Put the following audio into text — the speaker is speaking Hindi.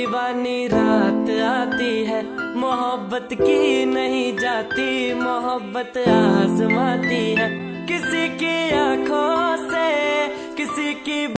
दीवानी रात आती है, मोहब्बत की नहीं जाती, मोहब्बत आजमाती है। किसी की आंखों से किसी की